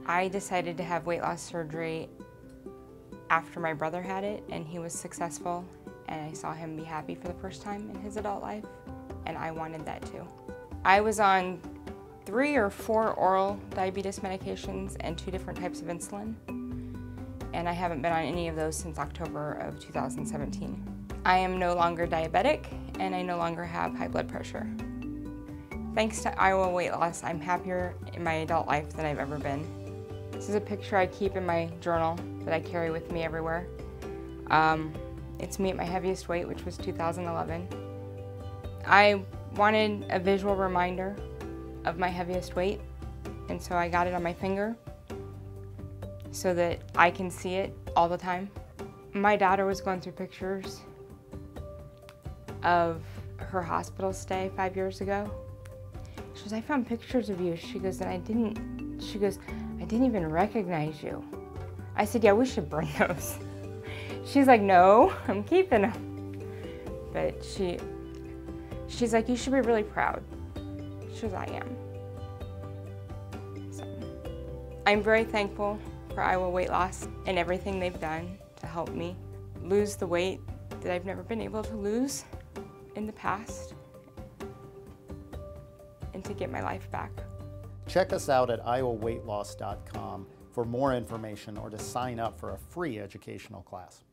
I decided to have weight loss surgery after my brother had it, and he was successful, and I saw him be happy for the first time in his adult life, and I wanted that too. I was on 3 or 4 oral diabetes medications and 2 different types of insulin, and I haven't been on any of those since October of 2017. I am no longer diabetic, and I no longer have high blood pressure. Thanks to Iowa Weight Loss, I'm happier in my adult life than I've ever been. This is a picture I keep in my journal that I carry with me everywhere. It's me at my heaviest weight, which was 2011. I wanted a visual reminder of my heaviest weight, and so I got it on my finger so that I can see it all the time. My daughter was going through pictures of her hospital stay 5 years ago. She goes, I found pictures of you. She goes, and I didn't even recognize you. I said, yeah, we should burn those. She's like, no, I'm keeping them. But she's like, you should be really proud. She goes, I am. So, I'm very thankful for Iowa Weight Loss and everything they've done to help me lose the weight that I've never been able to lose in the past and to get my life back. Check us out at iowaweightloss.com for more information or to sign up for a free educational class.